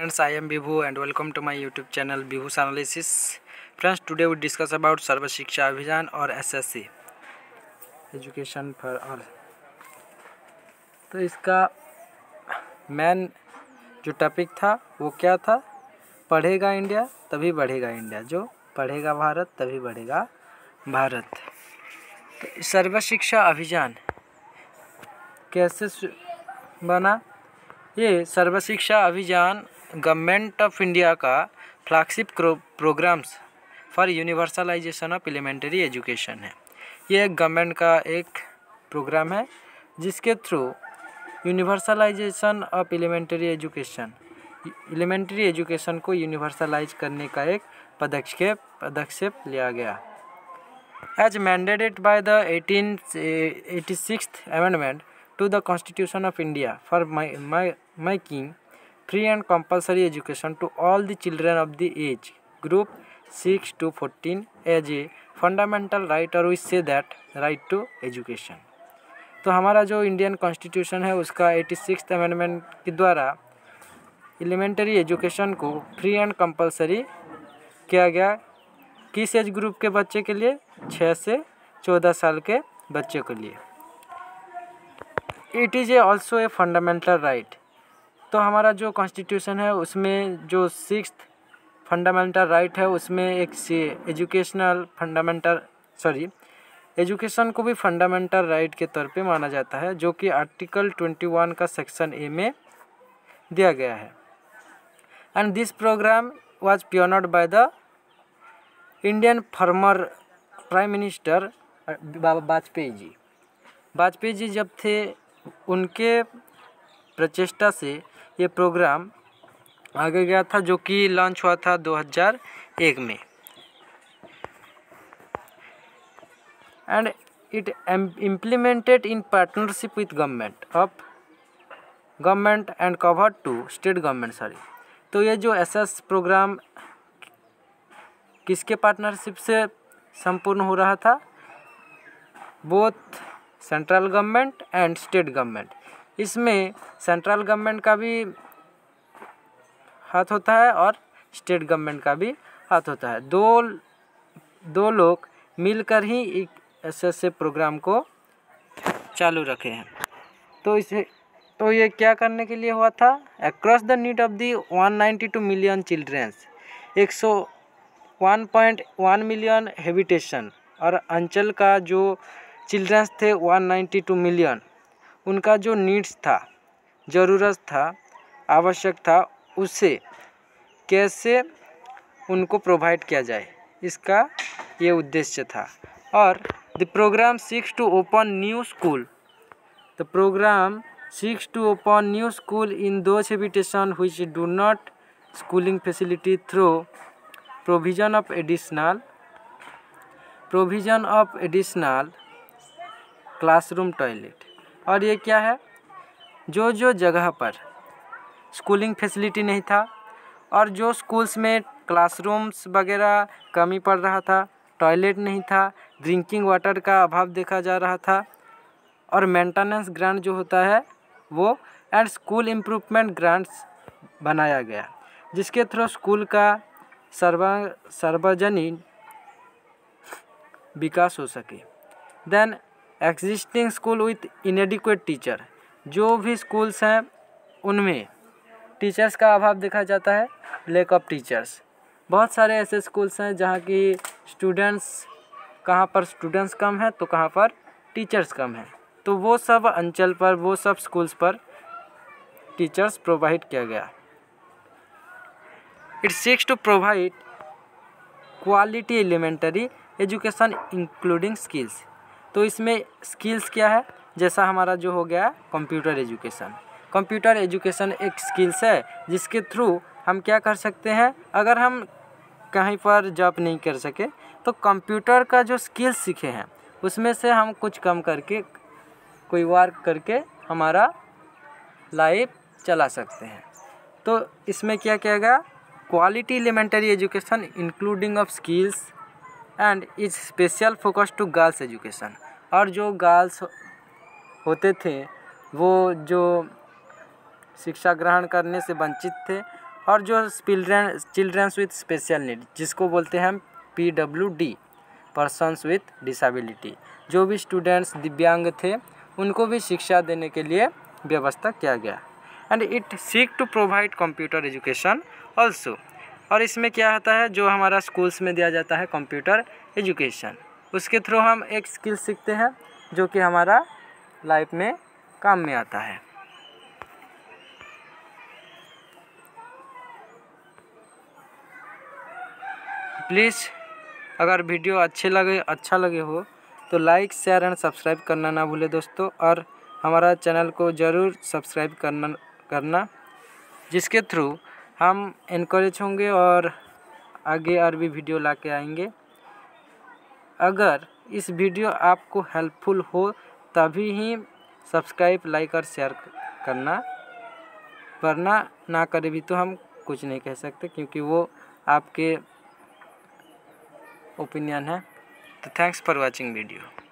Friends, I am Bibhu and welcome to my YouTube channel Bibhu's Analysis. Friends, today we discuss about सर्व शिक्षा अभियान और SSC education for all. तो इसका main जो topic था वो क्या था? पढ़ेगा इंडिया तभी बढ़ेगा इंडिया, जो पढ़ेगा भारत तभी बढ़ेगा भारत। तो सर्व शिक्षा अभियान कैसे बना? ये Sarva Shiksha Abhiyan government of India का flagship programs for universalization of elementary education है। ये एक गवर्नमेंट का एक प्रोग्राम है जिसके through universalization of elementary education को यूनिवर्सलाइज करने का एक पदक्षेप लिया गया। As mandated by the 86th amendment to the Constitution of India for making free and compulsory education to all the children of the age group 6 to 14 as a fundamental right, और we say that right to education। तो हमारा जो Indian constitution है उसका 86th amendment के द्वारा elementary education को free and compulsory किया गया। किस एज ग्रुप के बच्चे के लिए? 6 से 14 साल के बच्चे के लिए। It is also a fundamental right. तो हमारा जो कॉन्स्टिट्यूशन है उसमें जो 6th फंडामेंटल राइट है उसमें एक एजुकेशन को भी फंडामेंटल राइट के तौर पे माना जाता है, जो कि आर्टिकल 21 का सेक्शन ए में दिया गया है। And this program was pioneered by the Indian former prime minister Vajpayee ji जब थे, उनके प्रचेष्टा से ये प्रोग्राम आगे गया था, जो कि लॉन्च हुआ था 2001 में। And it implemented in partnership with government and covered to state government. तो ये जो एसएस प्रोग्राम किसके पार्टनरशिप से संपूर्ण हो रहा था? Both central government and state government. इसमें सेंट्रल गवर्नमेंट का भी हाथ होता है और स्टेट गवर्नमेंट का भी हाथ होता है। दो लोग मिलकर ही ऐसे प्रोग्राम को चालू रखे हैं। तो ये क्या करने के लिए हुआ था? Across the need of the 192 million childrens, 101.1 million habitation, और अंचल का जो चिल्ड्रंस थे 192 मिलियन, उनका जो नीड्स था, ज़रूरत था, आवश्यक था, उससे कैसे उनको प्रोवाइड किया जाए, इसका ये उद्देश्य था। और the program seeks to open new school in those habitation which do not schooling facility through provision of additional classroom toilet. और ये क्या है? जो जगह पर स्कूलिंग फैसिलिटी नहीं था और जो स्कूल्स में क्लासरूम्स वगैरह कमी पड़ रहा था, टॉयलेट नहीं था, ड्रिंकिंग वाटर का अभाव देखा जा रहा था, और मेंटेनेंस ग्रांट जो होता है वो, एंड स्कूल इम्प्रूवमेंट ग्रांट्स बनाया गया, जिसके थ्रू स्कूल का सार्वजनिक विकास हो सके। Then existing school with inadequate teacher, जो भी स्कूल्स हैं उनमें टीचर्स का अभाव देखा जाता है, लैक ऑफ टीचर्स। बहुत सारे ऐसे स्कूल्स हैं जहाँ की कहाँ पर स्टूडेंट्स कम हैं तो कहाँ पर टीचर्स कम हैं, तो वो सब अंचल पर, वो सब स्कूल्स पर टीचर्स प्रोवाइड किया गया। It seeks to provide quality elementary education including skills. तो इसमें स्किल्स क्या है? जैसा हमारा जो हो गया कंप्यूटर एजुकेशन एक स्किल्स है जिसके थ्रू हम क्या कर सकते हैं, अगर हम कहीं पर जॉब नहीं कर सके तो कंप्यूटर का जो स्किल्स सीखे हैं उसमें से हम कुछ कम करके, कोई वर्क करके हमारा लाइफ चला सकते हैं। तो इसमें क्या किया गया? Quality elementary education including of skills and is special focus to girls education. और जो गर्ल्स होते थे वो जो शिक्षा ग्रहण करने से वंचित थे और जो चिल्ड्रंस विथ स्पेशल नीड, जिसको बोलते हैं हम PWD, पर्सन्स विथ डिसेबिलिटी, जो भी स्टूडेंट्स दिव्यांग थे उनको भी शिक्षा देने के लिए व्यवस्था किया गया। And it seek to provide computer education also, और इसमें क्या होता है, जो हमारा स्कूल्स में दिया जाता है कंप्यूटर एजुकेशन, उसके थ्रू हम एक स्किल सीखते हैं जो कि हमारा लाइफ में काम में आता है। प्लीज़ अगर वीडियो अच्छा लगे हो तो लाइक, शेयर एंड सब्सक्राइब करना ना भूले दोस्तों, और हमारा चैनल को ज़रूर सब्सक्राइब करना जिसके थ्रू हम इनकरेज होंगे और आगे और भी वीडियो ला के आएंगे। अगर इस वीडियो आपको हेल्पफुल हो तभी ही सब्सक्राइब, लाइक और शेयर करना, वरना ना करे भी तो हम कुछ नहीं कह सकते, क्योंकि वो आपके ओपिनियन है। तो थैंक्स फॉर वॉचिंग वीडियो।